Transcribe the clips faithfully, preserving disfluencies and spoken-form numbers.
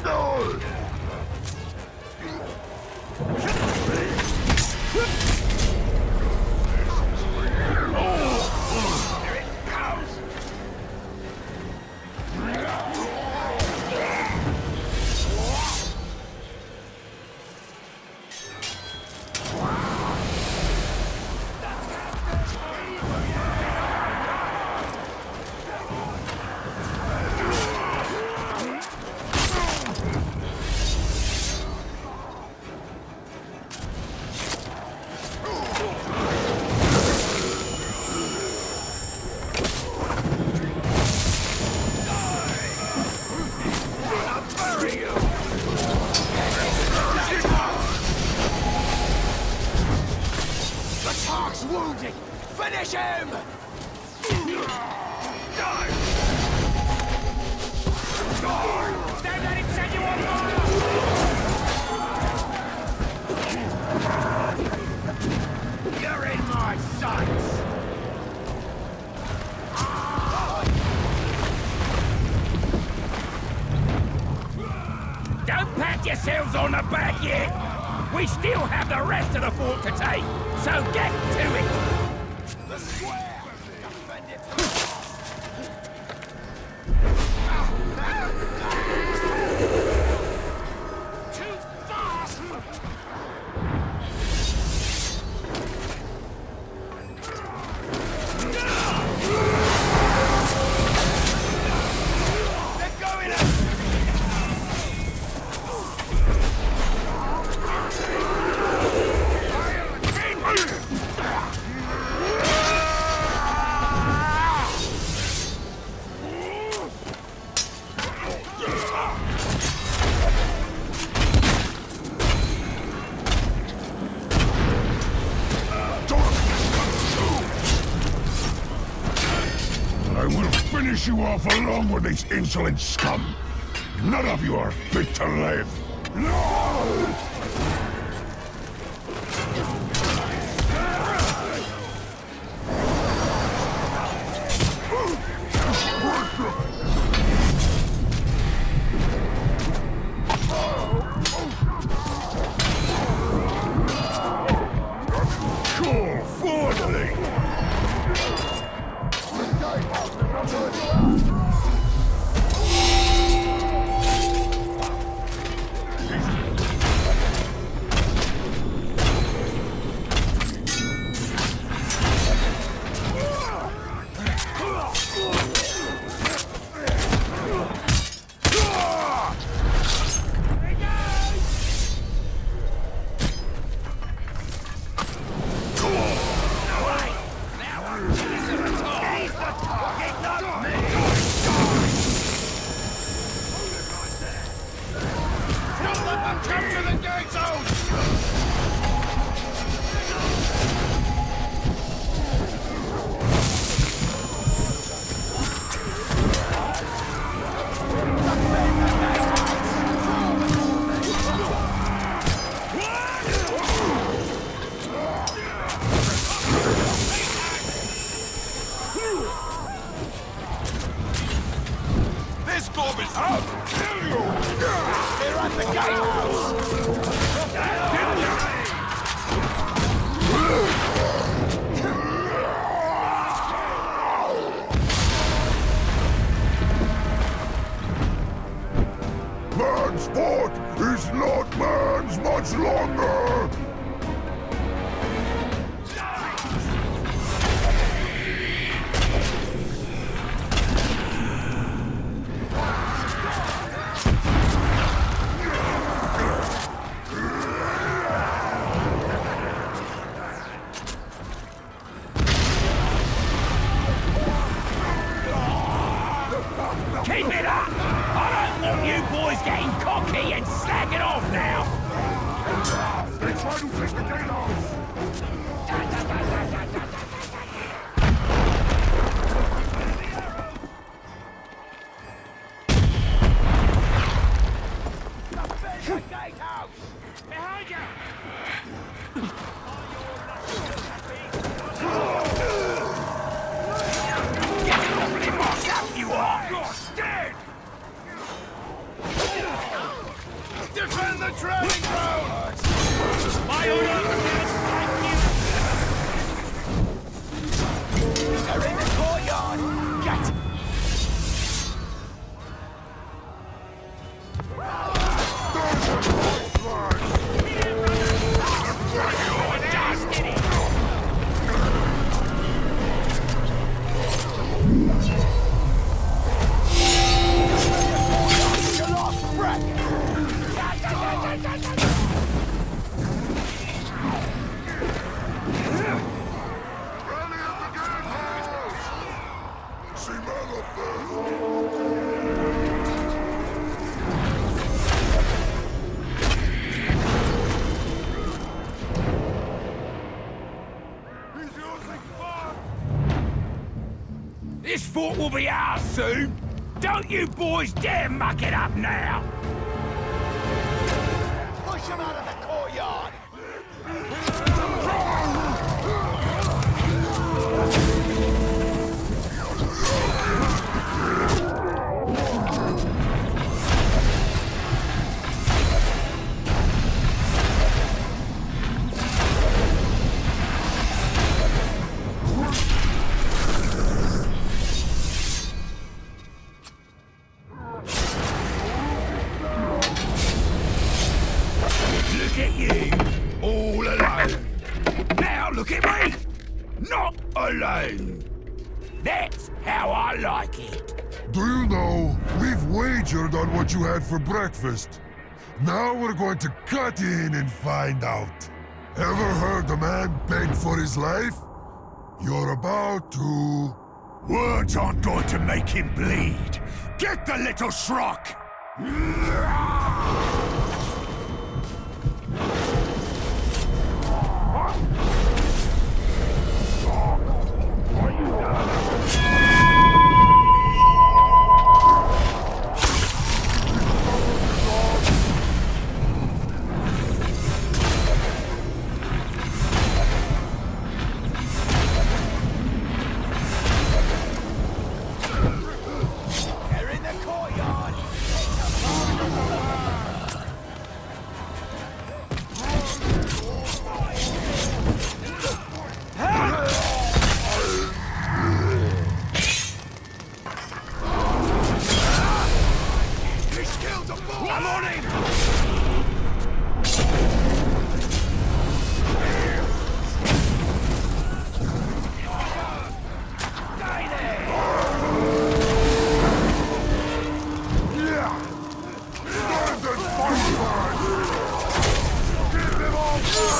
Wounded! Finish him! Stand at him, send you on fire! You're in my sights! Don't pat yourselves on the back yet! We still have the rest of the fort to take, so get to it! The square! Defend it! Too fast! They're going up! I will finish you off along with these insolent scum. None of you are fit to live. No! Cool, forwardly! Come to the gate zone! This gob is out! Kill you! They're at the gatehouse! Man's sport is not man's much longer! Keep it up! I don't want you boys getting cocky and slacking off now! They try to take the gatehouse! Defend the gatehouse! Behind you! Get awfully marked out, you are! You're dead! Defend the training ground! My order, thank you! They're in the courtyard! Get! This fort will be ours soon. Don't you boys dare muck it up now. Push him out of the courtyard. Look at you, all alone. Now look at me, not alone. That's how I like it. Do you know, we've wagered on what you had for breakfast. Now we're going to cut in and find out. Ever heard a man beg for his life? You're about to... Words aren't going to make him bleed. Get the little schrock! I'm on it! Die there! Yeah! Stand and fight hard! Give them all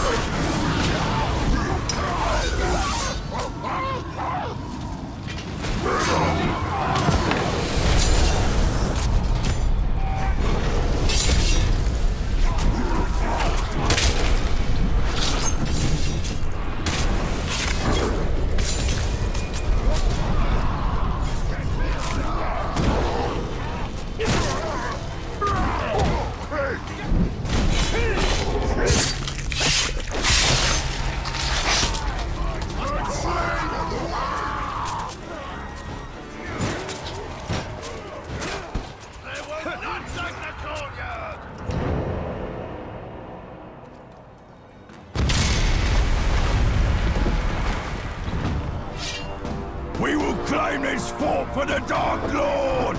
We will claim this fort for the Dark Lord!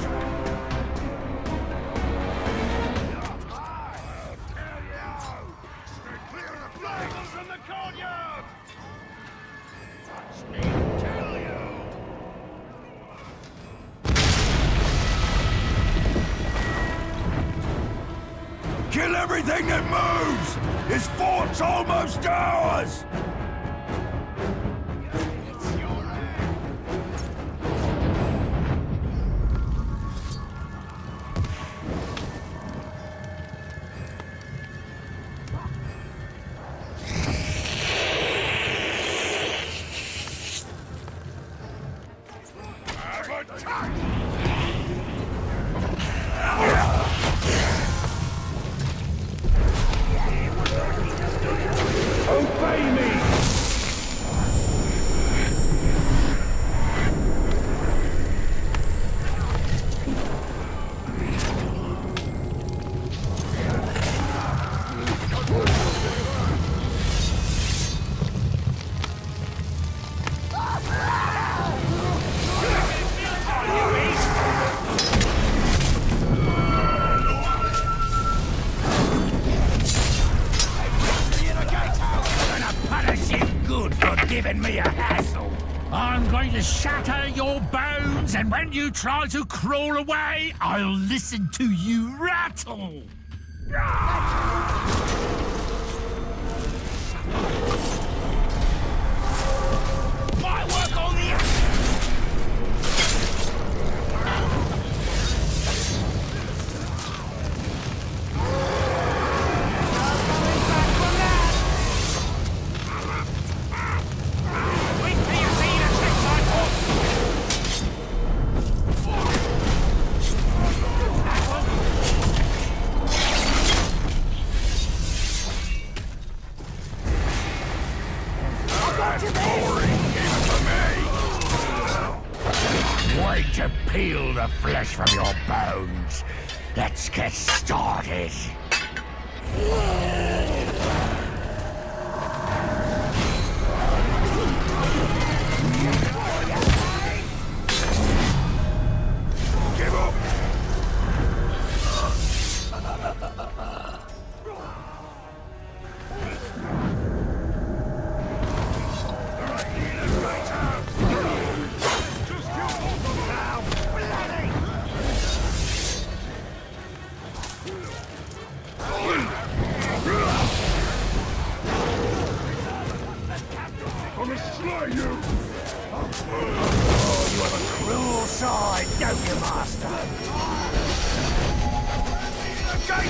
clear the flames from the courtyard! Watch me kill you! Kill everything that moves! This fort's almost ours! Obey me! shatter your bones, and when you try to crawl away, I'll listen to you rattle. My work on the... Wait to peel the flesh from your bones. Let's get started. Give up. I'm gonna slay you! Oh, you have a cruel side, don't you, Master? Okay.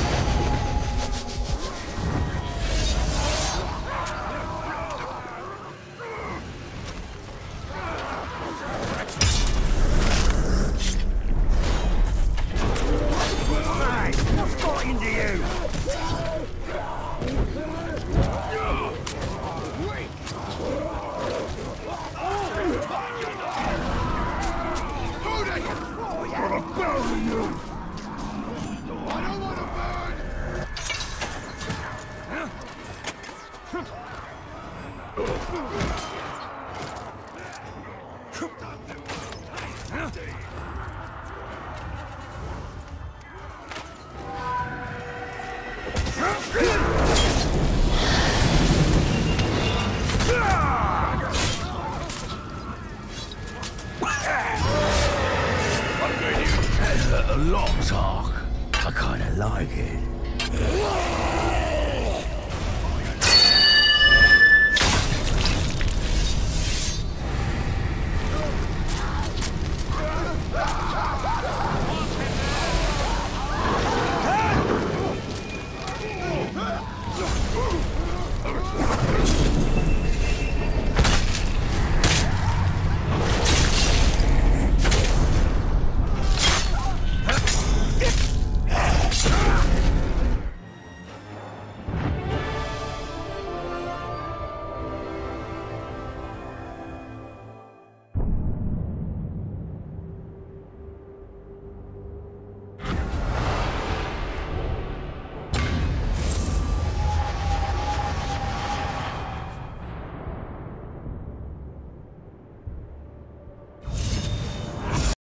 Hey, what's got into you? A lot, Tark. I kinda like it.